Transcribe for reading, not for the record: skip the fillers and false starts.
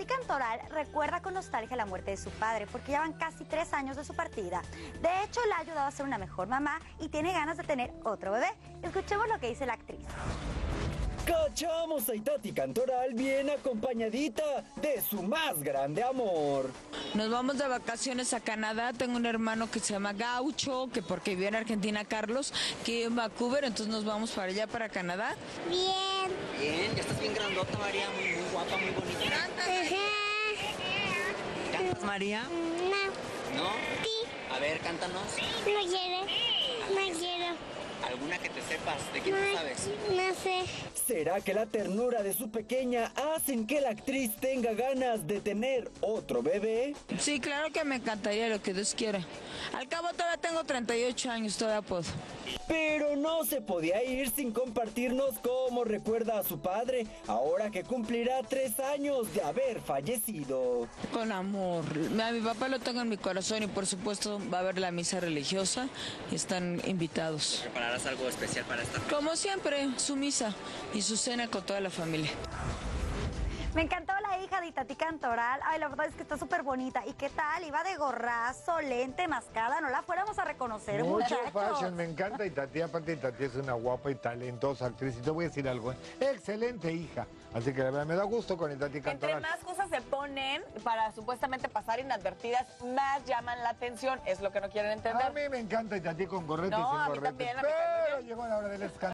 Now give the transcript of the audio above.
Itati Cantoral recuerda con nostalgia la muerte de su padre porque ya van casi 3 años de su partida. De hecho, le ha ayudado a ser una mejor mamá y tiene ganas de tener otro bebé. Escuchemos lo que dice la actriz. Cachamos a Itati Cantoral bien acompañadita de su más grande amor. Nos vamos de vacaciones a Canadá. Tengo un hermano que se llama Gaucho, que porque vivió en Argentina, Carlos, que vive en Vancouver, entonces nos vamos para allá, para Canadá. Bien. Bien, ya estás bien grandota, María, muy guapa, muy bonita. ¿Cantas, María? No. ¿No? Sí. A ver, cántanos. No quiero. No quiero. ¿Alguna que te sepas? ¿De quién tú sabes? No sé. ¿Será que la ternura de su pequeña hacen que la actriz tenga ganas de tener otro bebé? Sí, claro que me encantaría, lo que Dios quiera. Al cabo todavía tengo 38 años, todavía puedo. Pero no se podía ir sin compartirnos cómo recuerda a su padre, ahora que cumplirá 3 años de haber fallecido. Con amor. A mi papá lo tengo en mi corazón y por supuesto va a haber la misa religiosa y están invitados. ¿Prepararás algo especial para esta? Como siempre, su misa y su cena con toda la familia. Me encantó la hija de Itati Cantoral. Ay, la verdad es que está súper bonita. ¿Y qué tal? Iba de gorrazo, lente, mascada. No la fuéramos a reconocer, Mucho muchachos. fashion, me encanta Itati. Aparte, Itati es una guapa y talentosa actriz. Y te voy a decir algo, excelente hija. Así que la verdad me da gusto con Itati Cantoral. Entre más cosas se ponen para supuestamente pasar inadvertidas, más llaman la atención. Es lo que no quieren entender. A mí me encanta Itati con gorrete y No, sin a mí gorrete. también, a mí Pero también. llegó la hora del escándalo.